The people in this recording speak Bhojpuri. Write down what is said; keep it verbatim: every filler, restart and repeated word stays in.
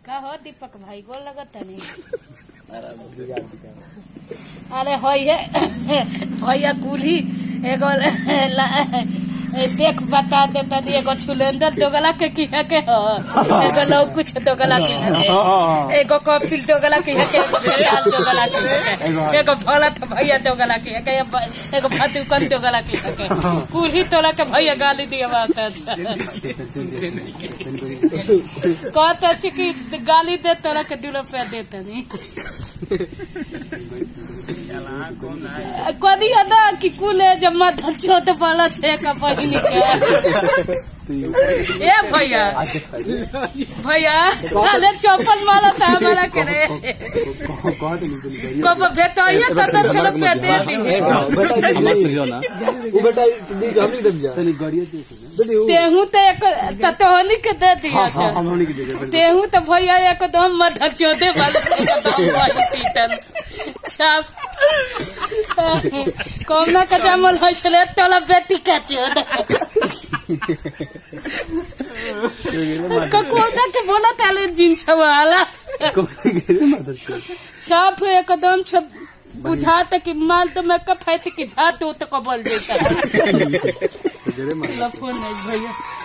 का हो दीपक भाई गोल लगत नहीं। अरे है भैया कुली एगो देख बता देता एगो छुलेंदर दोगला के की है के हो एगो लोग कुछ दोगला की है एगो कपिल दोगला की है के एगो भेड़ाल दोगला की है एगो भोला तो भैया दोगला की है के एगो भातुकन दोगला की है के कुली तोला के भैया गाली दिया बात अच्छा कहता छी कि गाली दे तोरा के दू रुपया देता नहीं कदी अदा कि कुले जब मत छोट वाला छे का बहिनी के ए भैया भैया अरे चौपन वाला था हमारा करे को भेटइए त त चलो पे दे दी हमर से जो ना वो बेटा दी हमनी दम जा तनी गाड़िए दे तेहू त एक त तोहनी के दे दी अच्छा हमनी के दे तेहू त भैया एकदम मत छोटे वाला एकदम टीटन छाप कोमना का जमल होय छले तोला बेटी का चोद कोना के बोला ताले जिन छवाला छाप एकदम छप बुझात कि माल तो मैं कफैत की झात तो कबल जैसा फोन भैया।